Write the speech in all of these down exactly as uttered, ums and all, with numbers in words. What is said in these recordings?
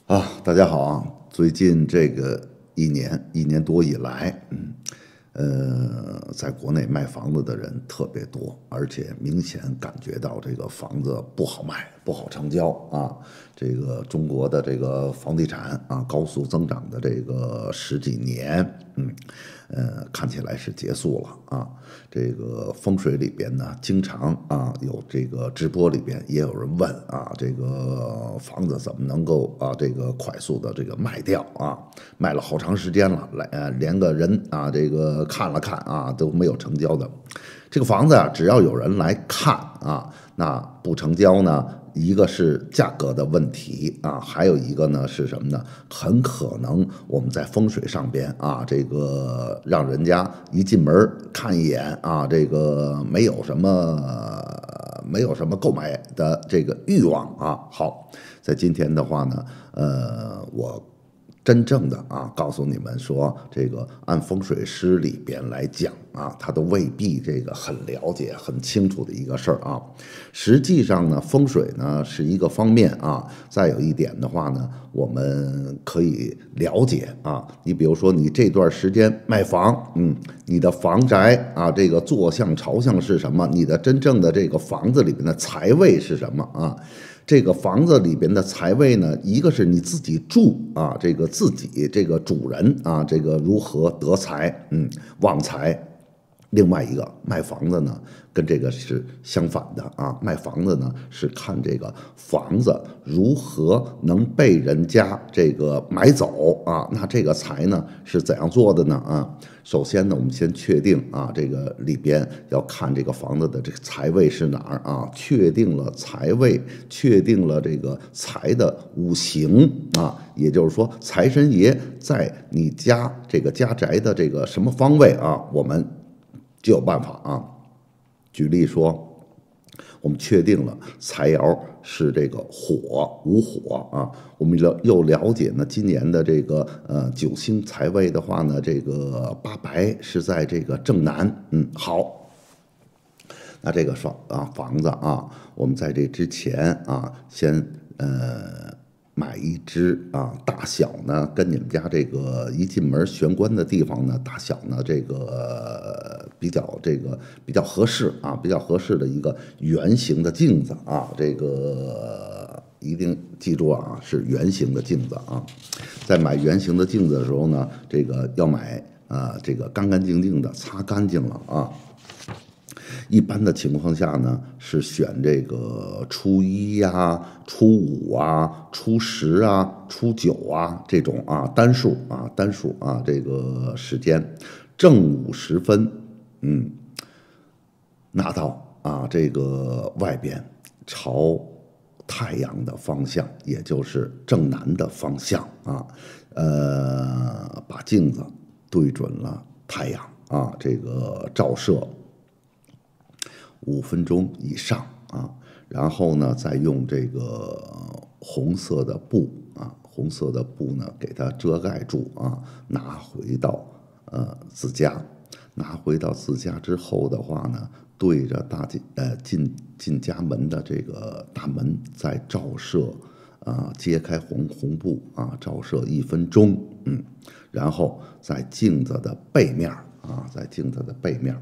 啊，大家好啊！最近这个一年一年多以来，嗯，呃，在国内卖房子的人特别多，而且明显感觉到这个房子不好卖，不好成交啊。这个中国的这个房地产啊，高速增长的这个十几年，嗯，呃，看起来是结束了啊。这个风水里边呢，经常啊有这个直播里边也有人问啊，这个房子怎么能够啊这个快速的这个卖掉啊？卖了好长时间了，来呃连个人啊这个看了看啊都没有成交的。这个房子啊，只要有人来看啊，那不成交呢，一个是价格的问题啊，还有一个呢是什么呢？很可能我们在风水上边啊，这个让人家一进门看一眼啊，这个没有什么没有什么购买的这个欲望啊。好，在今天的话呢，呃，我。真正的啊，告诉你们说，这个按风水师里边来讲啊，他都未必这个很了解、很清楚的一个事儿啊。实际上呢，风水呢是一个方面啊，再有一点的话呢，我们可以了解啊。你比如说，你这段时间卖房，嗯，你的房宅啊，这个坐向、朝向是什么？你的真正的这个房子里边的财位是什么啊？这个房子里边的财位呢，一个是你自己住啊，这个自己这个主人啊，这个如何得财，嗯，旺财；另外一个卖房子呢，跟这个是相反的啊，卖房子呢是看这个房子如何能被人家这个买走啊，那这个财呢是怎样做的呢啊？首先呢，我们先确定啊，这个里边要看这个房子的这个财位是哪儿啊？确定了财位，确定了这个财的五行啊，也就是说，财神爷在你家这个家宅的这个什么方位啊，我们就有办法啊。举例说，我们确定了财爻是这个火无火啊，我们了又了解呢，今年的这个呃九星财位的话呢，这个八白是在这个正南，嗯，好，那这个房啊房子啊，我们在这之前啊，先呃买一只啊，大小呢跟你们家这个一进门玄关的地方呢，大小呢这个比较这个比较合适啊，比较合适的一个圆形的镜子啊，这个一定记住啊，是圆形的镜子啊。在买圆形的镜子的时候呢，这个要买啊，这个干干净净的，擦干净了啊。一般的情况下呢，是选这个初一呀、啊、初五啊、初十啊、初九啊这种啊单数啊单数啊这个时间，正午时分，嗯，拿到啊这个外边朝太阳的方向，也就是正南的方向啊，呃，把镜子对准了太阳啊，这个照射五分钟以上啊，然后呢，再用这个红色的布啊，红色的布呢给它遮盖住啊，拿回到呃自家，拿回到自家之后的话呢，对着大进呃进进家门的这个大门再照射啊，揭开红红布啊，照射一分钟，嗯，然后在镜子的背面啊，在镜子的背面。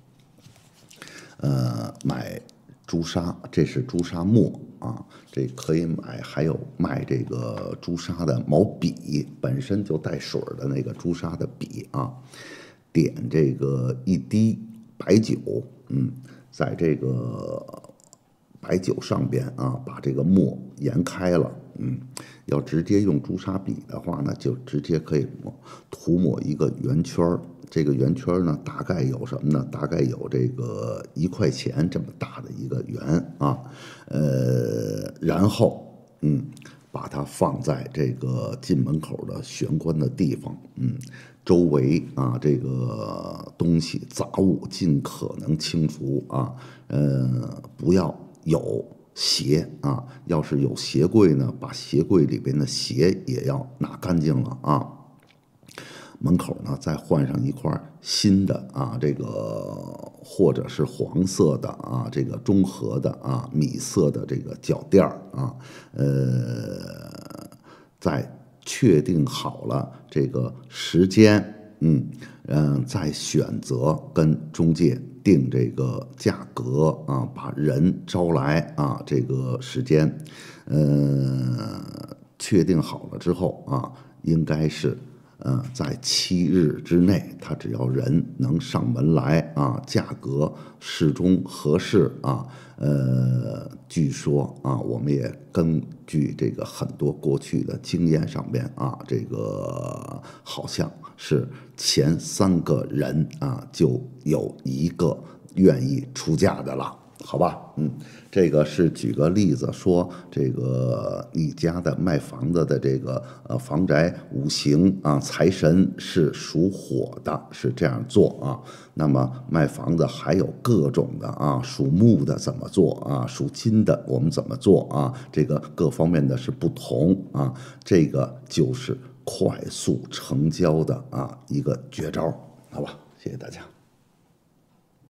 呃，买朱砂，这是朱砂墨啊，这可以买，还有卖这个朱砂的毛笔，本身就带水的那个朱砂的笔啊，点这个一滴白酒，嗯，在这个白酒上边啊，把这个墨研开了，嗯，要直接用朱砂笔的话呢，就直接可以抹涂抹一个圆圈儿。这个圆圈呢，大概有什么呢？大概有这个一块钱这么大的一个圆啊，呃，然后嗯，把它放在这个进门口的玄关的地方，嗯，周围啊这个东西杂物尽可能清除啊，呃，不要有鞋啊，要是有鞋柜呢，把鞋柜里边的鞋也要拿干净了啊。门口呢再换上一块新的啊，这个或者是黄色的啊，这个中和的啊米色的这个脚垫啊，呃， 在确定好了这个时间，嗯嗯，再选择跟中介定这个价格啊，把人招来啊，这个时间，呃，确定好了之后啊，应该是。呃，在七日之内，他只要人能上门来啊，价格适中合适啊，呃，据说啊，我们也根据这个很多过去的经验上边啊，这个好像是前三个人啊，就有一个愿意出价的了。好吧，嗯，这个是举个例子说，这个你家的卖房子的这个呃房宅五行啊，财神是属火的，是这样做啊。那么卖房子还有各种的啊，属木的怎么做啊，属金的我们怎么做啊？这个各方面的是不同啊，这个就是快速成交的啊一个绝招，好吧，谢谢大家。